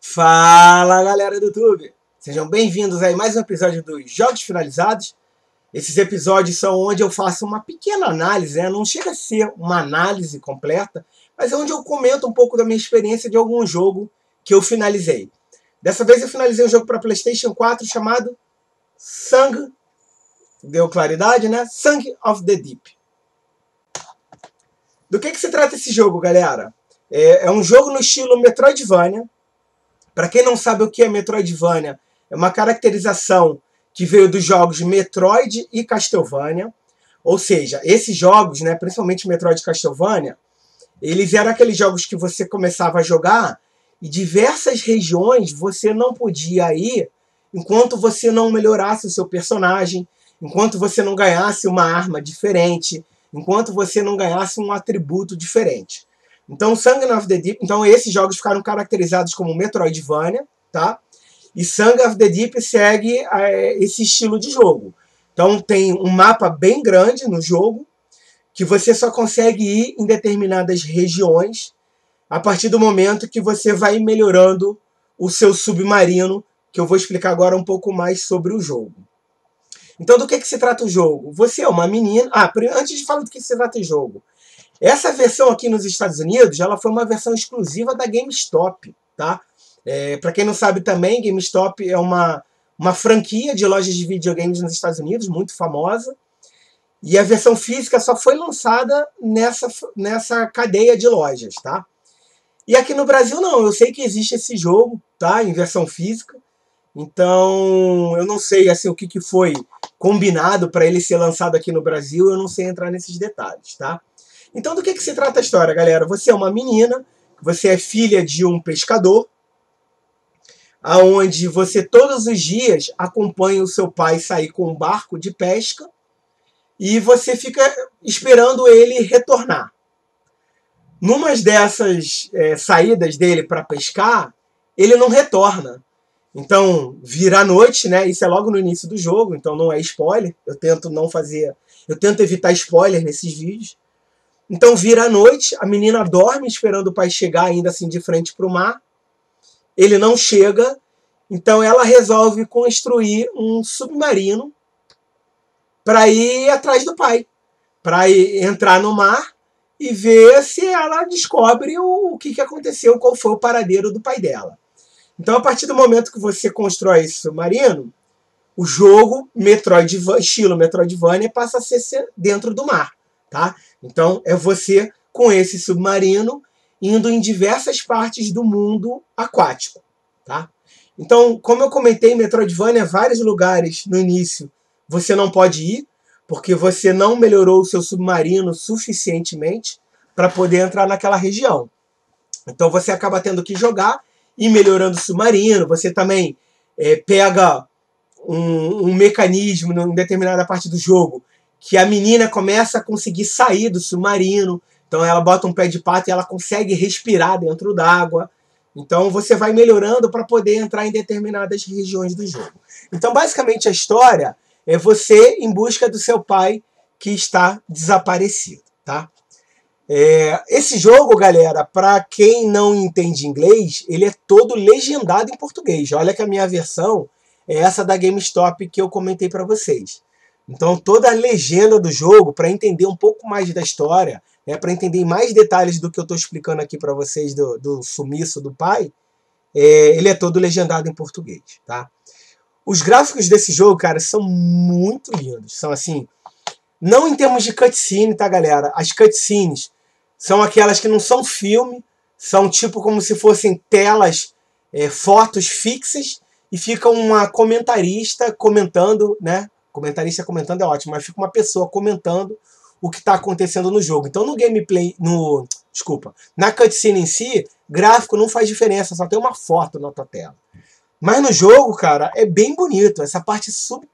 Fala, galera do YouTube! Sejam bem-vindos a mais um episódio dos Jogos Finalizados. Esses episódios são onde eu faço uma pequena análise, né? Não chega a ser uma análise completa, mas é onde eu comento um pouco da minha experiência de algum jogo que eu finalizei. Dessa vez eu finalizei um jogo para PlayStation 4 chamado Song, deu claridade, né? Song of the Deep. Do que se trata esse jogo, galera? É um jogo no estilo Metroidvania. Para quem não sabe o que é Metroidvania, é uma caracterização que veio dos jogos Metroid e Castlevania. Ou seja, esses jogos, né, principalmente Metroid e Castlevania, eles eram aqueles jogos que você começava a jogar e diversas regiões você não podia ir enquanto você não melhorasse o seu personagem, enquanto você não ganhasse uma arma diferente, enquanto você não ganhasse um atributo diferente. Então, Song of the Deep, então esses jogos ficaram caracterizados como Metroidvania, tá? E Song of the Deep segue esse estilo de jogo. Então tem um mapa bem grande no jogo, que você só consegue ir em determinadas regiões a partir do momento que você vai melhorando o seu submarino, que eu vou explicar agora um pouco mais sobre o jogo. Então, do que se trata o jogo? Você é uma menina... antes de falar do que se trata o jogo, essa versão aqui nos Estados Unidos, ela foi uma versão exclusiva da GameStop, tá? Para quem não sabe também, GameStop é uma franquia de lojas de videogames nos Estados Unidos, muito famosa. E a versão física só foi lançada nessa cadeia de lojas, tá? E aqui no Brasil não, eu sei que existe esse jogo, tá? Em versão física. Então, eu não sei assim, o que foi combinado para ele ser lançado aqui no Brasil, eu não sei entrar nesses detalhes, tá? Então, do que se trata a história, galera? Você é uma menina, você é filha de um pescador, aonde você todos os dias acompanha o seu pai sair com um barco de pesca e você fica esperando ele retornar. Numa dessas saídas dele para pescar, ele não retorna. Então, vira a noite, né? Isso é logo no início do jogo, então não é spoiler. Eu tento evitar spoiler nesses vídeos. Então vira a noite, a menina dorme esperando o pai chegar ainda assim de frente para o mar. Ele não chega, então ela resolve construir um submarino para ir atrás do pai. Para entrar no mar e ver se ela descobre o que aconteceu, qual foi o paradeiro do pai dela. Então a partir do momento que você constrói esse submarino, o jogo estilo Metroidvania passa a ser dentro do mar. Tá? Então é você com esse submarino indo em diversas partes do mundo aquático. Tá? Então, como eu comentei, Metroidvania, vários lugares no início você não pode ir, porque você não melhorou o seu submarino suficientemente para poder entrar naquela região. Então você acaba tendo que jogar e melhorando o submarino. Você também pega um mecanismo em determinada parte do jogo que a menina começa a conseguir sair do submarino. Então ela bota um pé de pato e ela consegue respirar dentro d'água. Então você vai melhorando para poder entrar em determinadas regiões do jogo. Então basicamente a história é você em busca do seu pai que está desaparecido, tá? Esse jogo, galera, para quem não entende inglês, ele é todo legendado em português. Olha que a minha versão é essa da GameStop que eu comentei para vocês. Então toda a legenda do jogo, para entender um pouco mais da história, para entender mais detalhes do que eu estou explicando aqui para vocês do sumiço do pai, ele é todo legendado em português, tá? Os gráficos desse jogo, cara, são muito lindos. São assim, não em termos de cutscene, tá, galera? As cutscenes são aquelas que não são filme, são tipo como se fossem telas, fotos fixas, e fica uma comentarista comentando, né? Comentarista comentando é ótimo, mas fica uma pessoa comentando o que está acontecendo no jogo. Então no gameplay, na cutscene em si, gráfico não faz diferença, só tem uma foto na tua tela. Mas no jogo, cara, é bem bonito. Essa parte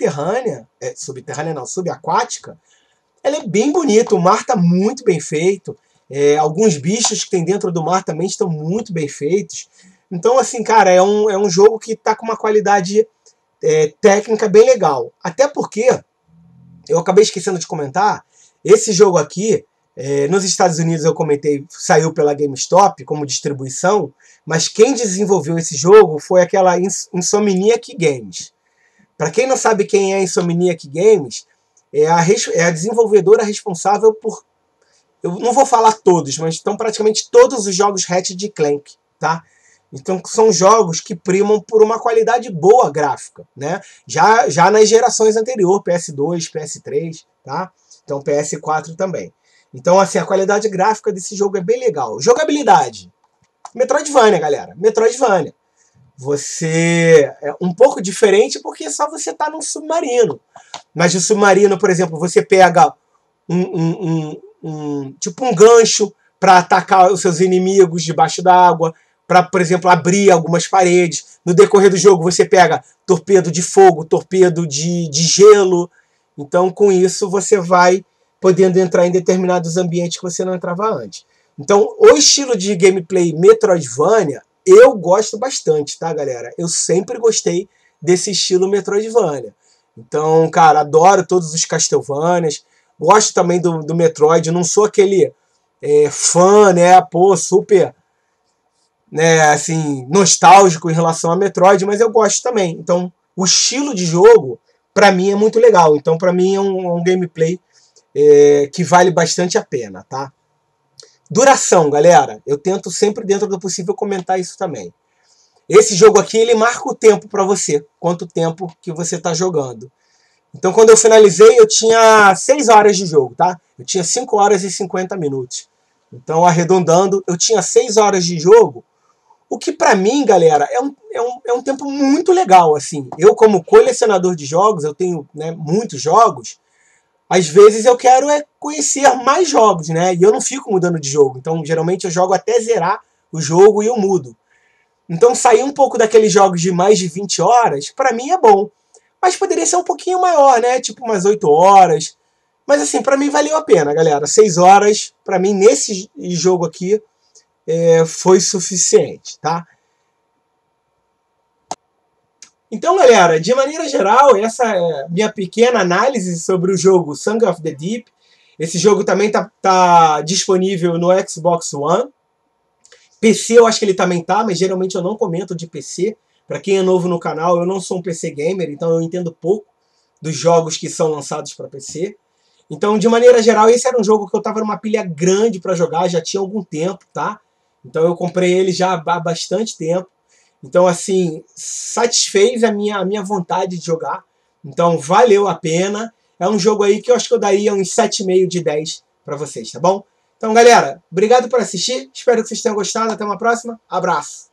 subaquática, ela é bem bonita. O mar está muito bem feito. Alguns bichos que tem dentro do mar também estão muito bem feitos. Então, assim, cara, é um jogo que está com uma qualidade técnica bem legal. Até porque, eu acabei esquecendo de comentar, esse jogo aqui, Nos Estados Unidos, eu comentei, saiu pela GameStop como distribuição, mas quem desenvolveu esse jogo foi aquela Insomniac Games. Para quem não sabe quem é a Insomniac Games, é a desenvolvedora responsável por... Eu não vou falar todos, mas estão praticamente todos os jogos Ratchet & Clank, tá? Então são jogos que primam por uma qualidade boa gráfica, né? Já nas gerações anteriores, PS2, PS3, tá? Então PS4 também. Então assim, a qualidade gráfica desse jogo é bem legal. Jogabilidade. Metroidvania, galera. Metroidvania. Você é um pouco diferente porque só você tá num submarino. Mas o submarino, por exemplo, você pega tipo um gancho para atacar os seus inimigos debaixo d'água, para, por exemplo, abrir algumas paredes. No decorrer do jogo você pega torpedo de fogo, torpedo de gelo. Então, com isso, você vai podendo entrar em determinados ambientes que você não entrava antes. Então, o estilo de gameplay Metroidvania, eu gosto bastante, tá, galera? Eu sempre gostei desse estilo Metroidvania. Então, cara, adoro todos os Castlevanias. Gosto também do Metroid. Não sou aquele fã, né? Pô, super, né, assim, nostálgico em relação a Metroid, mas eu gosto também. Então, o estilo de jogo, pra mim, é muito legal. Então, pra mim, é um gameplay que vale bastante a pena, tá? Duração, galera. Eu tento sempre, dentro do possível, comentar isso também. Esse jogo aqui, ele marca o tempo pra você. Quanto tempo que você tá jogando. Então, quando eu finalizei, eu tinha 6 horas de jogo, tá? Eu tinha 5 horas e 50 minutos. Então, arredondando, eu tinha 6 horas de jogo. O que pra mim, galera, é um tempo muito legal, assim. Eu, como colecionador de jogos, eu tenho, né, muitos jogos. Às vezes eu quero conhecer mais jogos, né? E eu não fico mudando de jogo. Então, geralmente eu jogo até zerar o jogo e eu mudo. Então, sair um pouco daqueles jogos de mais de 20 horas, pra mim é bom. Mas poderia ser um pouquinho maior, né? Tipo umas 8 horas. Mas assim, pra mim valeu a pena, galera. 6 horas, pra mim, nesse jogo aqui, foi suficiente, tá? Então, galera, de maneira geral, essa é a minha pequena análise sobre o jogo Song of the Deep. Esse jogo também tá disponível no Xbox One. PC eu acho que ele também tá, mas geralmente eu não comento de PC. Para quem é novo no canal, eu não sou um PC gamer, então eu entendo pouco dos jogos que são lançados para PC. Então, de maneira geral, esse era um jogo que eu tava numa pilha grande para jogar, já tinha algum tempo, tá? Então eu comprei ele já há bastante tempo. Então, assim, satisfez a minha vontade de jogar. Então, valeu a pena. É um jogo aí que eu acho que eu daria uns 7,5 de 10 para vocês, tá bom? Então, galera, obrigado por assistir. Espero que vocês tenham gostado. Até uma próxima. Abraço.